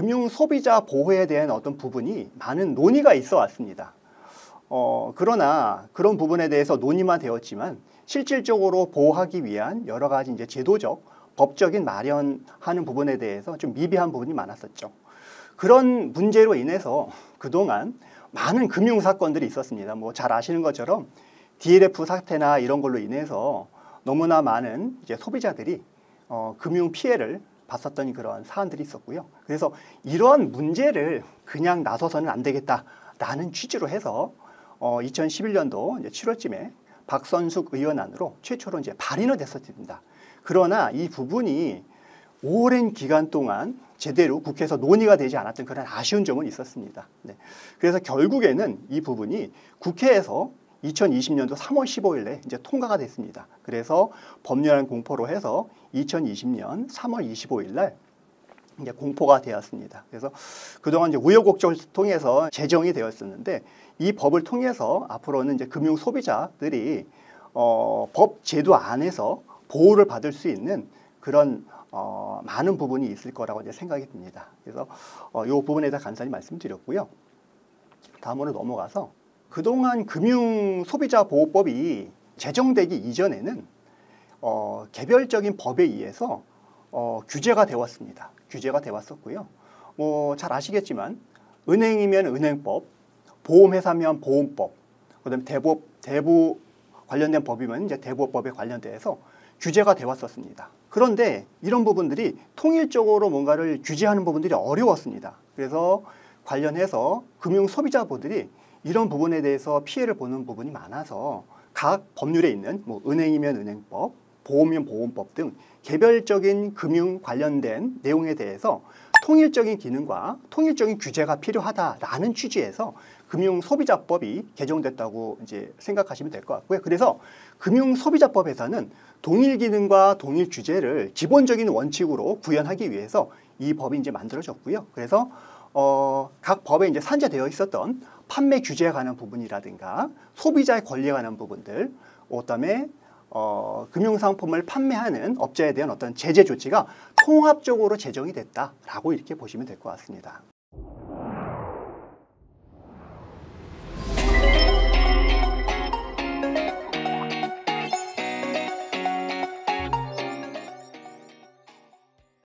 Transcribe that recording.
금융 소비자 보호에 대한 어떤 부분이 많은 논의가 있어 왔습니다. 그러나 그런 부분에 대해서 논의만 되었지만 실질적으로 보호하기 위한 여러 가지 이제 제도적, 법적인 마련하는 부분에 대해서 좀 미비한 부분이 많았었죠. 그런 문제로 인해서 그동안 많은 금융 사건들이 있었습니다. 뭐 잘 아시는 것처럼 DLF 사태나 이런 걸로 인해서 너무나 많은 이제 소비자들이 금융 피해를 봤었던 그런 사안들이 있었고요. 그래서 이러한 문제를 그냥 나서서는 안 되겠다라는 취지로 해서 2011년도 이제 7월쯤에 박선숙 의원안으로 최초로 이제 발의는 됐었습니다. 그러나 이 부분이 오랜 기간 동안 제대로 국회에서 논의가 되지 않았던 그런 아쉬운 점은 있었습니다. 네. 그래서 결국에는 이 부분이 국회에서 2020년도 3월 15일에 이제 통과가 됐습니다. 그래서 법률안 공포로 해서 2020년 3월 25일 날 이제 공포가 되었습니다. 그래서 그동안 이제 우여곡절을 통해서 제정이 되었었는데 이 법을 통해서 앞으로는 이제 금융 소비자들이 법 제도 안에서 보호를 받을 수 있는 그런 많은 부분이 있을 거라고 이제 생각이 듭니다. 그래서 이 부분에 대해서 간단히 말씀드렸고요. 다음으로 넘어가서 그동안 금융 소비자 보호법이 제정되기 이전에는 개별적인 법에 의해서 규제가 되었습니다. 규제가 되었었고요. 잘 아시겠지만 은행이면 은행법, 보험회사면 보험법, 그다음에 대부 관련된 법이면 이제 대부업법에 관련돼서 규제가 되었었습니다. 그런데 이런 부분들이 통일적으로 뭔가를 규제하는 부분들이 어려웠습니다. 그래서 관련해서 금융 소비자분들이 이런 부분에 대해서 피해를 보는 부분이 많아서 각 법률에 있는 뭐 은행이면 은행법, 보험이면 보험법 등 개별적인 금융 관련된 내용에 대해서 통일적인 기능과 통일적인 규제가 필요하다라는 취지에서 금융소비자법이 개정됐다고 이제 생각하시면 될 것 같고요. 그래서 금융소비자법에서는 동일 기능과 동일 규제를 기본적인 원칙으로 구현하기 위해서 이 법이 이제 만들어졌고요. 그래서 각 법에 이제 산재되어 있었던 판매 규제에 관한 부분이라든가 소비자의 권리에 관한 부분들, 그다음에 금융상품을 판매하는 업자에 대한 어떤 제재 조치가 통합적으로 제정이 됐다라고 이렇게 보시면 될 것 같습니다.